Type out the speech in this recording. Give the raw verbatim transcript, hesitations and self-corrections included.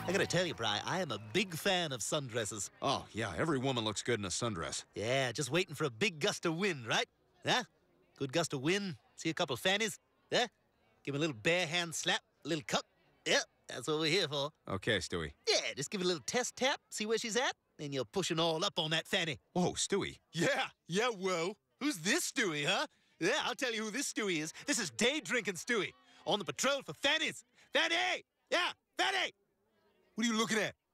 I gotta tell you, Bri, I am a big fan of sundresses. Oh, yeah, every woman looks good in a sundress. Yeah, just waiting for a big gust of wind, right? Huh? Good gust of wind, see a couple of fannies, yeah? Give me a little bare hand slap, a little cup. Yeah, that's what we're here for. Okay, Stewie. Yeah, just give it a little test tap, see where she's at, and you're pushing all up on that fanny. Whoa, Stewie. Yeah, yeah, whoa. Who's this Stewie, huh? Yeah, I'll tell you who this Stewie is. This is day drinking Stewie, on the patrol for fannies. Fanny! Yeah, Fanny! What are you looking at?